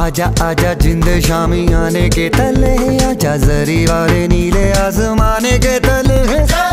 आजा आजा जिंद शामी आने के तले, आजा जरी वाले नीले आसमाने के तले।